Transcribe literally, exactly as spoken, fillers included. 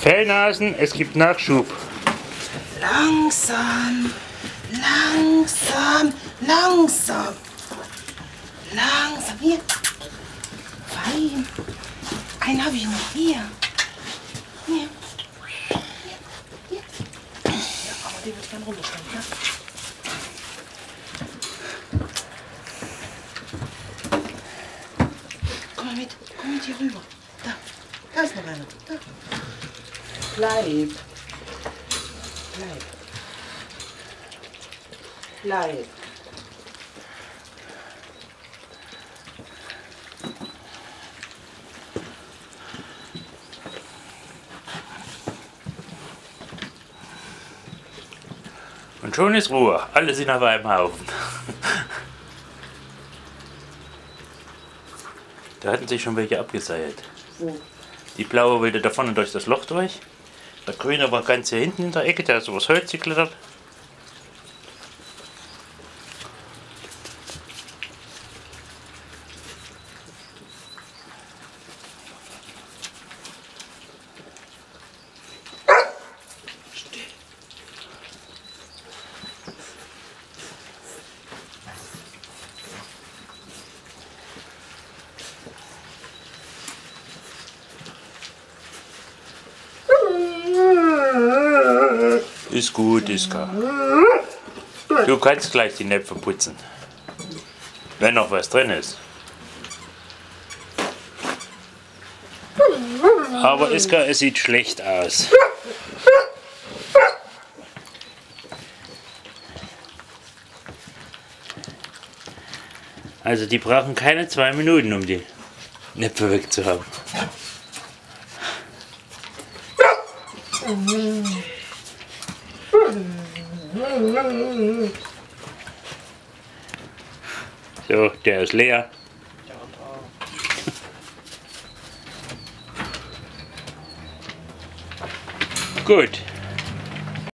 Fellnasen, es gibt Nachschub. Langsam, langsam, langsam. Langsam, hier. Fein. Einen habe ich noch. Hier. Hier. Hier. Hier. Ja, aber den würde ich gerne runterstellen, ja? Komm mal mit. Komm mit hier rüber. Da. Da ist noch einer. Da. Bleib. Bleib. Bleib. Und schon ist Ruhe. Alle sind auf einem Haufen. Da hatten sich schon welche abgeseilt. Wo? Die blaue wollte da vorne durch das Loch durch. Der grüne war ganz hier hinten in der Ecke, der ist übers Holz geklettert. Ist gut, Iska. Du kannst gleich die Näpfe putzen. Wenn noch was drin ist. Aber Iska, es sieht schlecht aus. Also die brauchen keine zwei Minuten, um die Näpfe wegzuhaben. So, der ist leer. Gut.